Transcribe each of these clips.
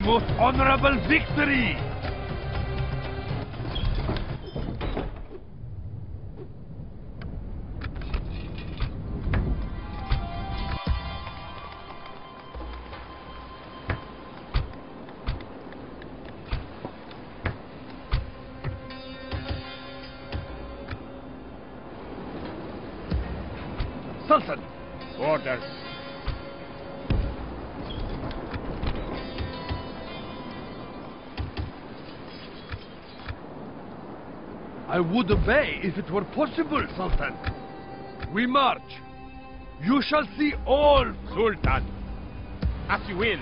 Most honorable victory! Sultan! Orders. I would obey if it were possible, Sultan. We march. You shall see all. Sultan. As you will.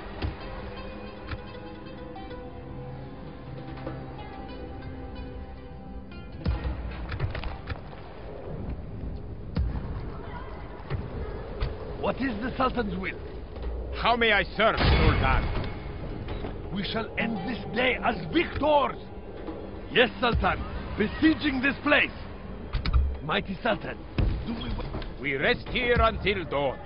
What is the Sultan's will? How may I serve, Sultan? We shall end this day as victors. Yes, Sultan. Besieging this place. Mighty Sultan, do we... We rest here until dawn.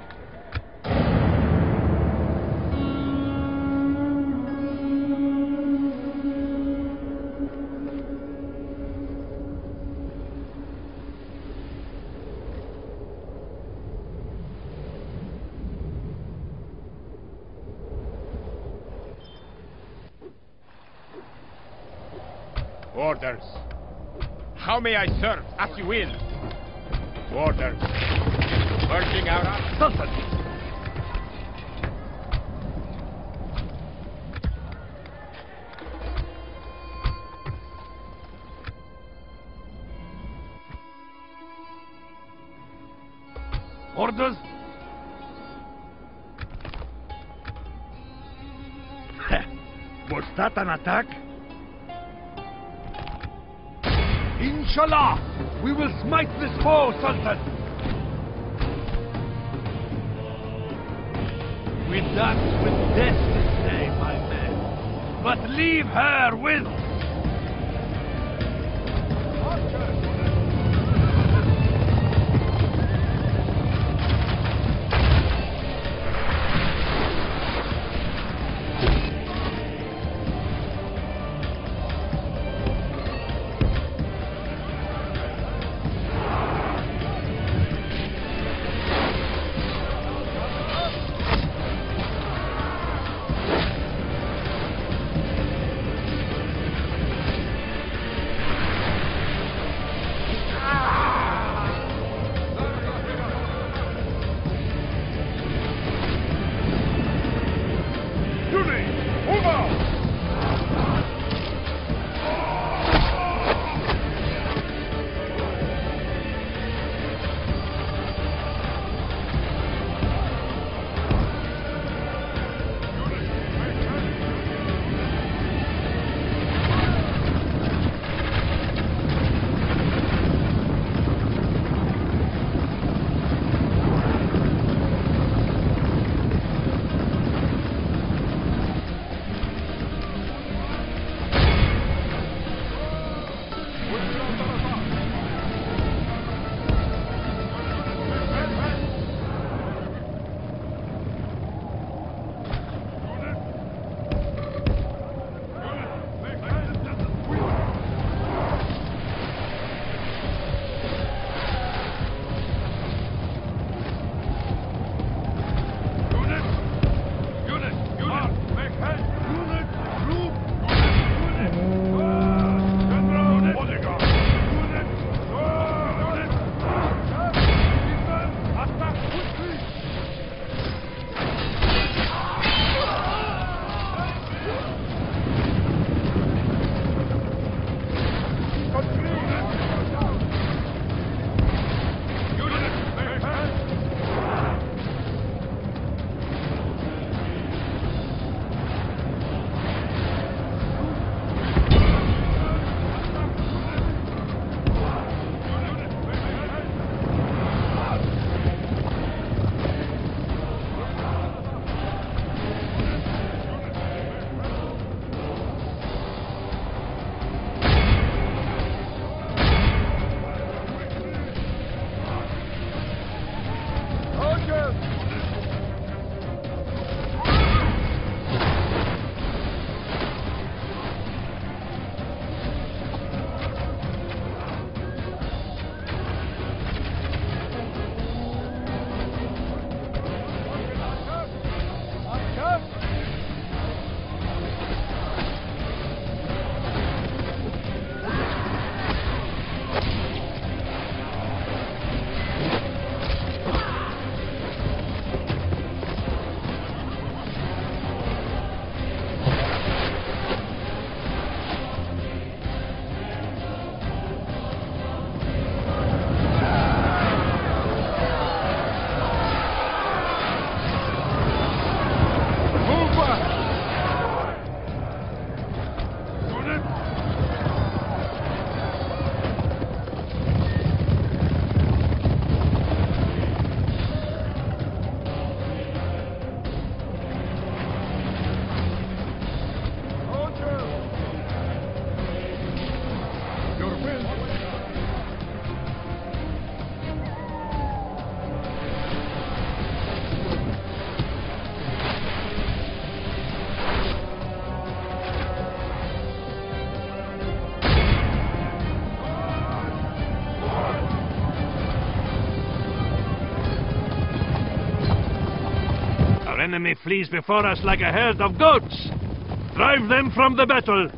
Orders. How may I serve? As you will. Orders. Marching out. Sultan! Orders? Was that an attack? Inshallah, we will smite this foe, Sultan. We dance with death this day, my men. But leave her with... enemy flees before us like a herd of goats. Drive them from the battle.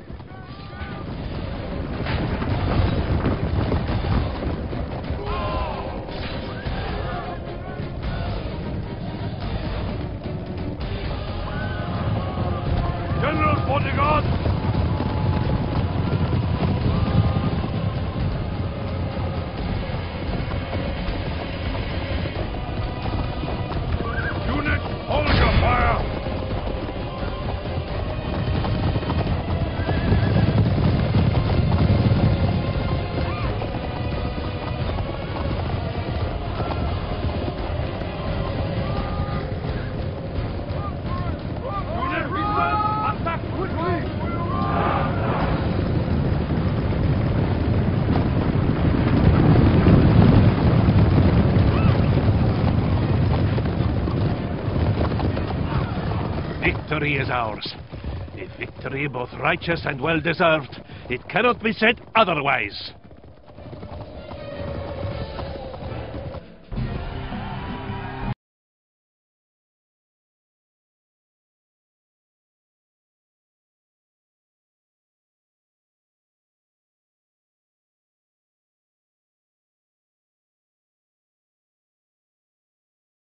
General's bodyguard! Unit, hold your fire! Victory is ours. A victory both righteous and well-deserved. It cannot be said otherwise.